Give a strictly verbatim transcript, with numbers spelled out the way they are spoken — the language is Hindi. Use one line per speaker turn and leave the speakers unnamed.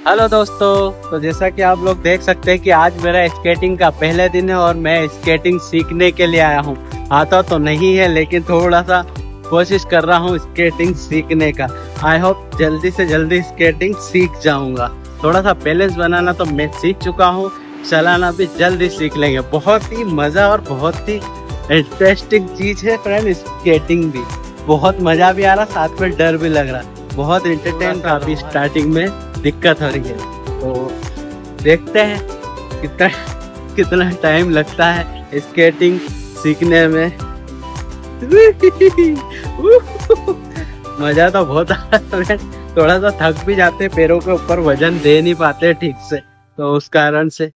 हेलो दोस्तों, तो जैसा कि आप लोग देख सकते हैं कि आज मेरा स्केटिंग का पहले दिन है और मैं स्केटिंग सीखने के लिए आया हूँ। आता तो नहीं है लेकिन थोड़ा सा कोशिश कर रहा हूँ स्केटिंग सीखने का। आई होप जल्दी से जल्दी स्केटिंग सीख जाऊंगा। थोड़ा सा बैलेंस बनाना तो मैं सीख चुका हूँ, चलाना भी जल्दी सीख लेंगे। बहुत ही मज़ा और बहुत ही इंटरेस्टिंग चीज़ है फ्रेंड, स्केटिंग भी बहुत मज़ा भी आ रहा, साथ में डर भी लग रहा। बहुत इंटरटेन था। अभी स्टार्टिंग में दिक्कत हो रही है, तो देखते हैं कितना कितना टाइम लगता है स्केटिंग सीखने में। मज़ा तो बहुत आ रहा है। थोड़ा सा थक भी जाते, पैरों के ऊपर वजन दे नहीं पाते ठीक से, तो उस कारण से